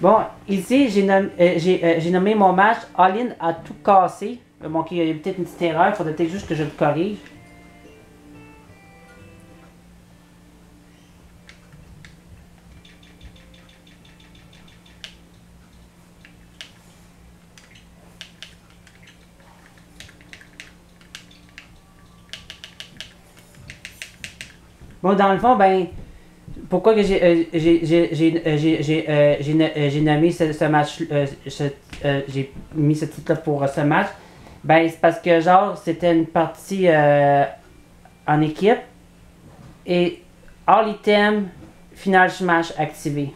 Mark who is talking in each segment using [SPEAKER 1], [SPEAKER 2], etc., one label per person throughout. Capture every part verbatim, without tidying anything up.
[SPEAKER 1] Bon, ici, j'ai nommé, euh, euh, nommé mon match. All-in a tout cassé. Bon, il y a peut-être une petite erreur. Il faudrait peut-être juste que je le corrige. Bon, dans le fond, ben, pourquoi que j'ai euh, j'ai nommé ce, ce match, euh, ce, euh, j'ai mis ce titre-là pour euh, ce match, ben, c'est parce que, genre, c'était une partie euh, en équipe et all item, final smash activé.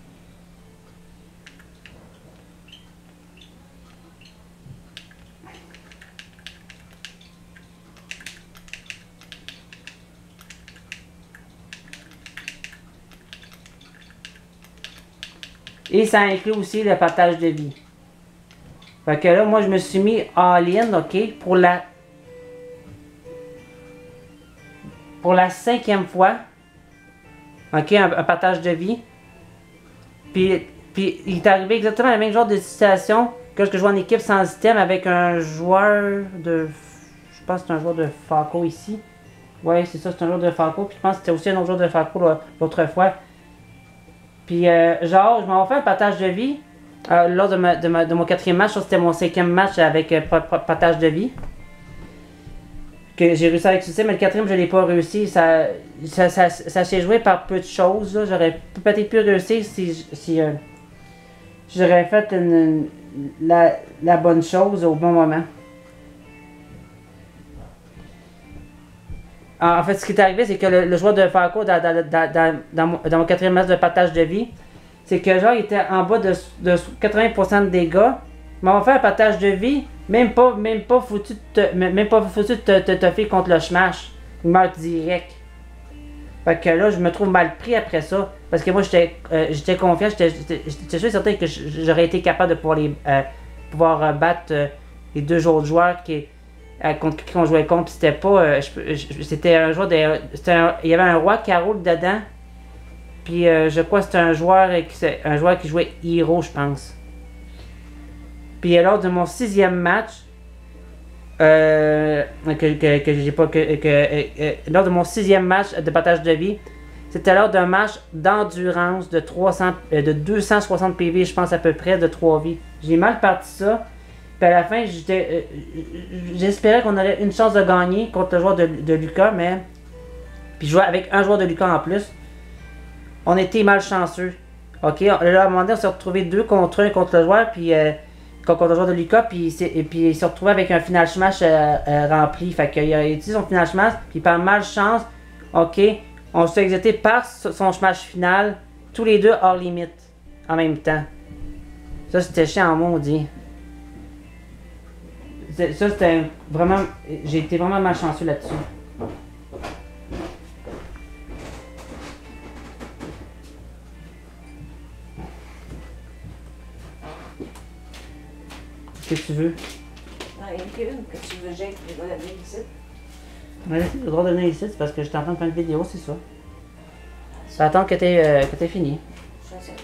[SPEAKER 1] Et ça inclut aussi le partage de vie. Fait que là, moi, je me suis mis all-in, ok, pour la... Pour la cinquième fois. Ok, un, un partage de vie. Puis, puis, il est arrivé exactement le même genre de situation que ce que je joue en équipe sans item avec un joueur de... Je pense que c'est un joueur de Falco ici. Ouais, c'est ça, c'est un joueur de Falco. Puis je pense que c'était aussi un autre joueur de Falco l'autre fois. Puis, euh, genre, je m'en fait un partage de vie. Euh, lors de, ma, de, ma, de mon quatrième match, c'était mon cinquième match avec euh, partage de vie. Que j'ai réussi avec succès, mais le quatrième, je l'ai pas réussi. Ça, ça, ça, ça s'est joué par peu de choses. J'aurais peut-être pu réussir si, si euh, j'aurais fait une, une, la, la bonne chose au bon moment. En fait, ce qui est arrivé, c'est que le, le joueur de Falco, dans, dans, dans, dans, dans, mon, dans mon quatrième match de partage de vie, c'est que genre, il était en bas de, de quatre-vingts pour cent de dégâts. Mais on va faire un partage de vie, même pas, même pas foutu de te, même pas foutu de te, te, te faire contre le smash. Il meurt direct. Fait que là, je me trouve mal pris après ça. Parce que moi, j'étais euh, j'étais confiant, j'étais sûr et certain que j'aurais été capable de pouvoir, les, euh, pouvoir euh, battre euh, les deux autres joueurs qui... contre qui on jouait contre, c'était pas. Euh, c'était un joueur de. Un, il y avait un roi Carole dedans. Puis euh, je crois que c'était un joueur un joueur qui jouait Hero, je pense. Puis lors de mon sixième match, euh, que, que, que j'ai pas. Que, que, euh, lors de mon sixième match de partage de vie, c'était lors d'un match d'endurance de trois cents, euh, de deux cent soixante P V, je pense à peu près, de trois vies. J'ai mal parti ça. Puis à la fin, euh, j'espérais qu'on aurait une chance de gagner contre le joueur de, de Lucas, mais... Puis jouer avec un joueur de Lucas en plus. On était malchanceux. Ok, là, à un moment donné, on s'est retrouvé deux contre un contre le joueur, puis... Euh, contre le joueur de Lucas, puis, et puis il s'est retrouvé avec un final smash euh, euh, rempli. Fait qu'il a utilisé son final smash, puis par malchance, ok, on s'est exécuté par son smash final, tous les deux hors limite, en même temps. Ça, c'était chiant en maudit. Ça, c'était vraiment... J'ai été vraiment malchanceux là-dessus. Qu'est-ce que tu veux?
[SPEAKER 2] Non, il y en a qu'une que tu veux, Jake, je vais la donner ici.
[SPEAKER 1] Ouais, le droit de donner ici, c'est parce que je suis en train de faire une vidéo, c'est ça. Ça attend que t'aies euh, que t'aies fini.
[SPEAKER 2] Ça, c'est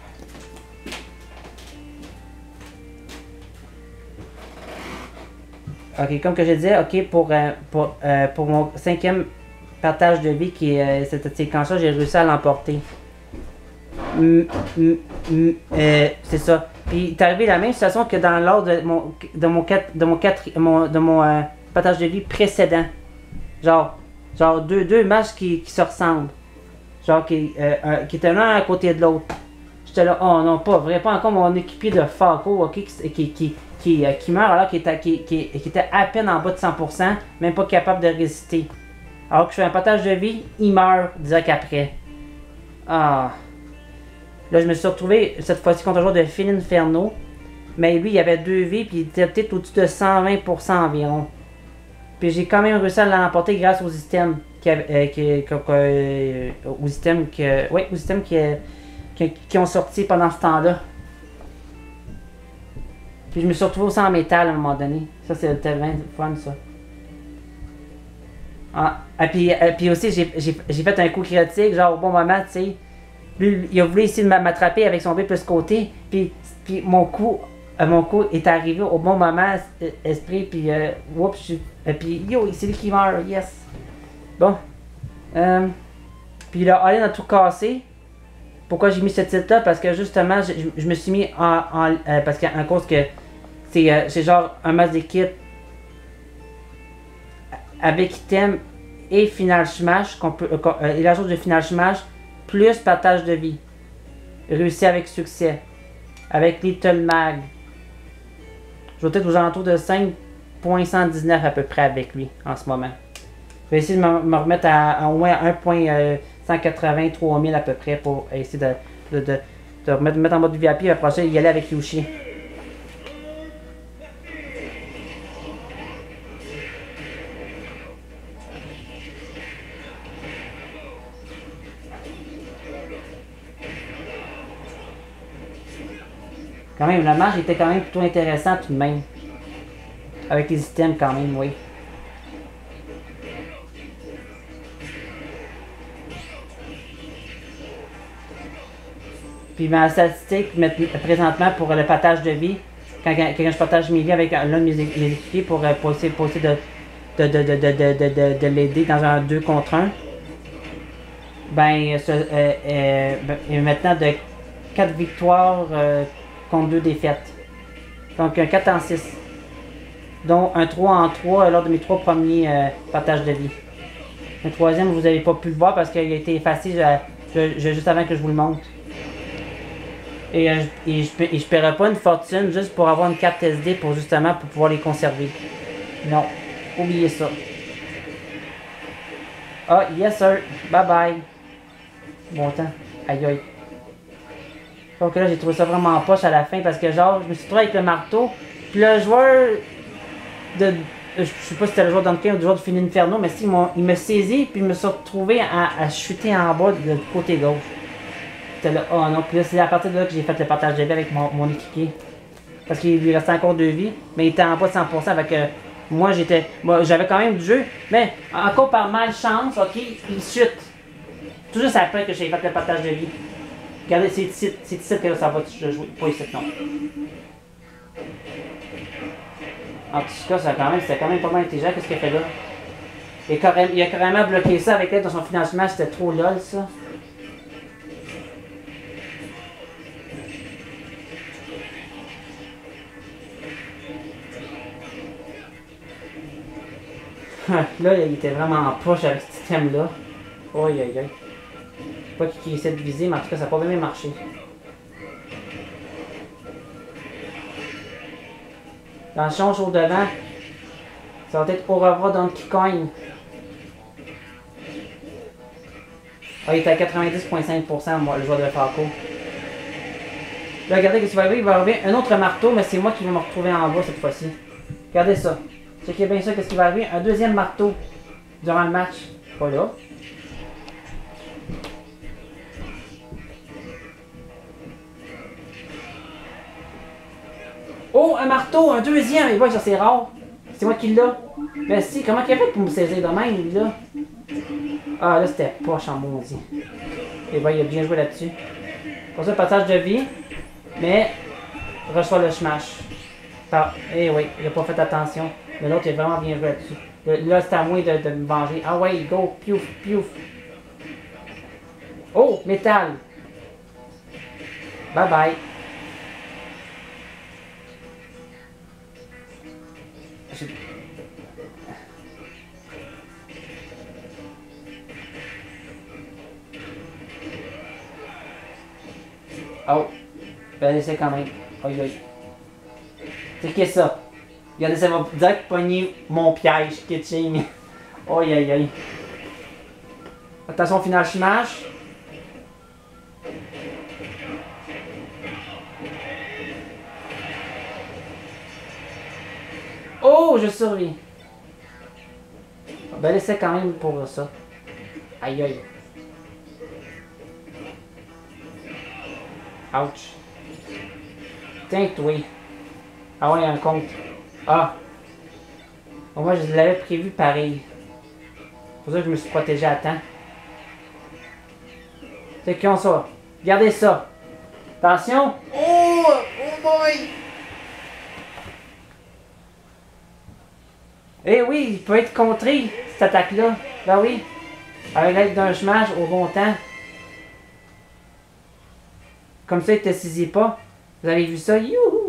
[SPEAKER 1] Ok, comme que je disais, ok, pour, euh, pour, euh, pour mon cinquième partage de vie, qui est euh, cette séquence-là, j'ai réussi à l'emporter. Mm, mm, mm, euh, c'est ça. Puis, il est arrivé la même situation que dans l'ordre de mon, de mon, quatre, de mon, quatre, mon, de mon euh, partage de vie précédent. Genre, genre deux, deux matchs qui, qui se ressemblent. Genre, qui, euh, euh, qui étaient l'un à côté de l'autre. J'étais là, oh non, pas vrai, pas encore mon équipier de Falco, ok, qui, qui, qui Qui, euh, qui meurt alors qu'il était, qui, qui, qui était à peine en bas de cent pour cent, même pas capable de résister. Alors que je fais un partage de vie, il meurt direct après. Ah. Là, je me suis retrouvé cette fois-ci contre un joueur de Phil Inferno. Mais lui, il avait deux vies, puis il était peut-être au-dessus de cent vingt pour cent environ. Puis j'ai quand même réussi à l'emporter grâce aux systèmes qui, euh, qui, qui, euh, aux systèmes qui, euh, ouais, aux systèmes qui, qui, qui ont sorti pendant ce temps-là. Puis je me suis retrouvé aussi en métal à un moment donné. Ça, c'est tellement fun, ça. Ah, et puis, et puis aussi, j'ai fait un coup critique, genre au bon moment, tu sais. lui, il a voulu essayer de m'attraper avec son B plus côté, puis, puis mon coup, euh, mon coup est arrivé au bon moment, euh, esprit, puis euh, oups, je suis- euh, puis yo, c'est lui qui meurt, yes. Bon. Euh, puis là, All-In a tout cassé. Pourquoi j'ai mis ce titre-là? Parce que justement, je, je- je me suis mis en... en euh, parce qu'en cause que c'est euh, c'est genre un match d'équipe avec item et final smash, qu'on peut, euh, qu'on- euh, et la chose de final smash, plus partage de vie. Réussi avec succès. Avec Little Mag. Je vais peut-être aux alentours de cinq virgule cent dix-neuf à peu près avec lui en ce moment. Je vais essayer de me, me remettre à, à au moins un virgule cent quatre-vingt-trois mille à peu près pour essayer de, de, de, de remettre, mettre en mode V I P et après ça y aller avec Yoshi. Quand même, le match était quand même plutôt intéressant tout de même. Avec les items quand même, oui. Puis ma statistique présentement pour le partage de vie, quand, quand, quand je partage mes vies avec l'un de mes, mes équipiers pour, pour essayer, pour essayer de, de, de, de, de, de, de, de l'aider dans un deux contre un, ben, ce, euh, euh, ben, il est maintenant de quatre victoires euh, contre deux défaites. Donc un quatre en six. Dont un trois en trois lors de mes trois premiers euh, partages de vie. Le troisième, vous n'avez pas pu le voir parce qu'il a été effacé je, je, juste avant que je vous le montre. Et, euh, et je ne paierai pas une fortune juste pour avoir une carte S D pour justement pour pouvoir les conserver. Non, oubliez ça. Ah, yes sir, bye bye. Bon temps, aïe aïe. Donc là, j'ai trouvé ça vraiment poche à la fin parce que genre, je me suis trouvé avec le marteau. Puis le joueur de... Je sais pas si c'était le joueur d'Uncan ou le joueur de Fin Inferno, mais si, il me saisit puis il me suis retrouvé à, à chuter en bas du côté gauche. C'était là, oh non, puis là, c'est à partir de là que j'ai fait le partage de vie avec mon, mon équipier. Parce qu'il lui restait encore deux vies, mais il était en bas de cent pour cent avec... Euh, moi, j'étais... Moi, j'avais quand même du jeu, mais encore par malchance, ok, il chute. Tout juste après que j'ai fait le partage de vie. Regardez, c'est ici, c'est ici que là, ça va jouer, pas ici, non. En tout cas, ça quand même, c'était quand même pas mal intelligent, qu'est-ce qu'il a fait là? Il a, carrément, il a carrément bloqué ça avec l'aide de son financement, c'était trop lol, ça. Là, il était vraiment en push avec ce système-là. Aïe aïe aïe. Je sais pas qui essaie de viser, mais en tout cas, ça n'a pas bien marché. Dans le change au devant, ça va être au revoir Donkey Kong. Ah, il est à quatre-vingt-dix virgule cinq pour cent, moi, le joueur de Falco. Là, regardez ce qui va arriver. Il va arriver un autre marteau, mais c'est moi qui vais me retrouver en bas cette fois-ci. Regardez ça. Checkez bien ça, qu'est-ce qui va arriver. Un deuxième marteau durant le match. Pas là. Oh, un marteau, un deuxième! Et voilà, ça c'est rare. C'est moi qui l'ai. Mais si, comment il a fait pour me saisir de même, là? Ah, là, c'était poche en maudit. Et voilà, il a bien joué là-dessus. Pour ça, passage de vie. Mais, reçoit le smash. Ah, eh oui, il a pas fait attention. Mais l'autre, il a vraiment bien joué là-dessus. Là, c'est à moi de, de me venger. Ah ouais, go, piouf, piouf. Oh, métal. Bye bye. Je... Oh, ben essaie quand même. Aïe aïe. C'est qu'est-ce que ça? Regardez, ça va direct pogner mon piège, Kitching. Aïe aïe aïe. Attention, final smash. Oh, je survis. Ben l'essai quand même pour ça. Aïe aïe. Ouch. Tiens, toi. Ah ouais, un compte. Ah. Bon, moi, je l'avais prévu pareil. C'est pour ça que je me suis protégé à temps. C'est qui ont ça? Regardez ça. Attention.
[SPEAKER 2] Oh! Oh boy!
[SPEAKER 1] Eh oui, il peut être contré, cette attaque-là. Ben oui. Avec l'aide d'un smash au bon temps. Comme ça, il ne te saisit pas. Vous avez vu ça? Youhou!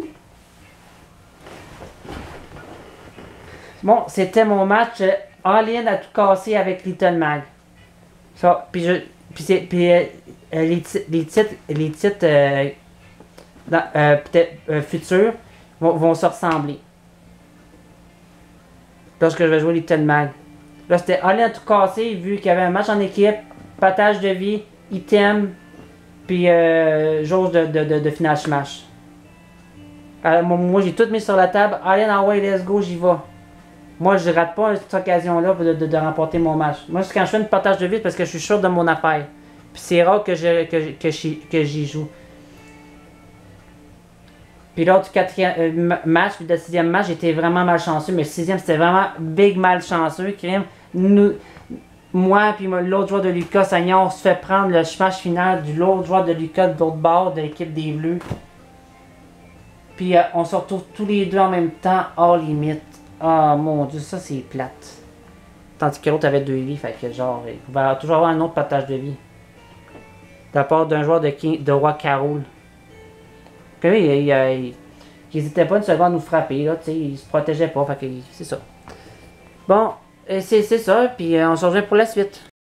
[SPEAKER 1] Bon, c'était mon match. Euh, All-in a tout cassé avec Little Mag. Ça, puis je. Puis c'est. Puis euh, les, les titres. Les titres. Euh, dans, euh, peut-être euh, futurs vont, vont se ressembler. Lorsque je vais jouer Little Mag. Là, c'était All-in a tout cassé, vu qu'il y avait un match en équipe, partage de vie, item, puis euh, jauge de, de, de, de finale smash. Alors, moi, moi j'ai tout mis sur la table. All-in, ah ouais, let's go, j'y vais. Moi, je rate pas cette occasion-là de, de, de remporter mon match. Moi, c'est quand je fais une partage de vie, parce que je suis sûr de mon affaire. Puis c'est rare que je que, que, j'y- que j'y joue. Puis l'autre quatrième euh, match, puis le sixième match, j'étais vraiment malchanceux. Mais le sixième, c'était vraiment big malchanceux. Crime. Nous, moi puis l'autre joueur de Lucas, Sagnon, on se fait prendre le smash final du l'autre joueur de Lucas de l'autre bord de l'équipe des Bleus. Puis euh, on se retrouve tous les deux en même temps, hors limite. Ah oh, mon dieu, ça c'est plate. Tandis que l'autre avait deux vies, fait que genre, il va toujours avoir un autre partage de vie. De la part d'un joueur de, King, de Roi Carole. Puis oui, il, il, il, il hésitait pas une seconde à nous frapper, là, tu sais, il se protégeait pas, fait que c'est ça. Bon, c'est ça, puis euh, on se rejoint pour la suite.